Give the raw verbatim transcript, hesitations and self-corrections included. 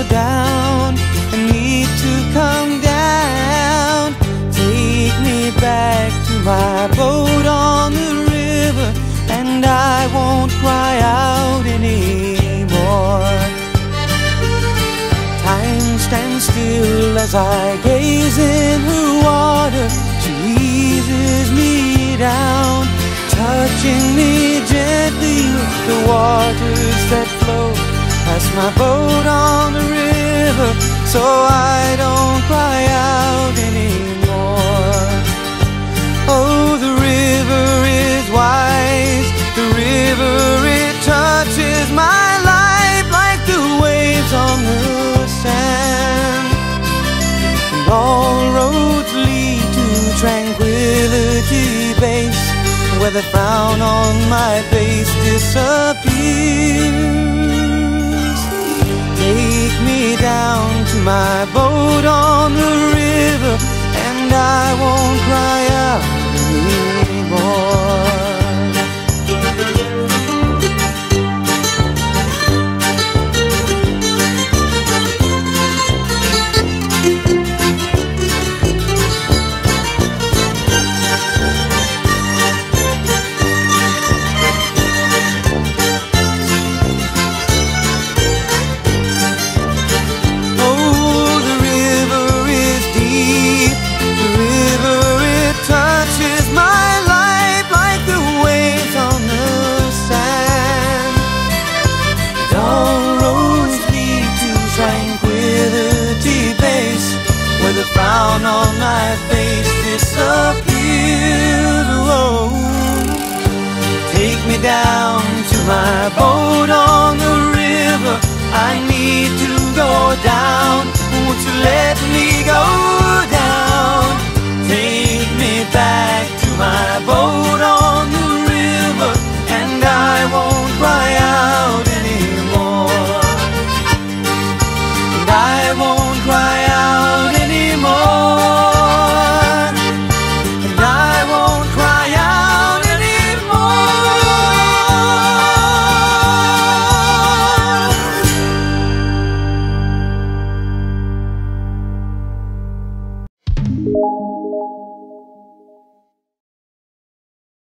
down, I need to come down. Take me back to my boat on the river, and I won't cry out anymore. Time stands still as I gaze in her water. She eases me down, touching me gently with the waters that flow past my boat on the river, so I don't cry out anymore. Oh, the river is wise, the river, it touches my life like the waves on the sand. And all roads lead to Tranquility Base, where the frown on my face disappears. Take me down to my boat on the river, and I won't cry out anymore. Frown on my face disappears. Oh, take me down to my boat on the river. I need to go down. Won't you let me go down? Take me back to my boat on the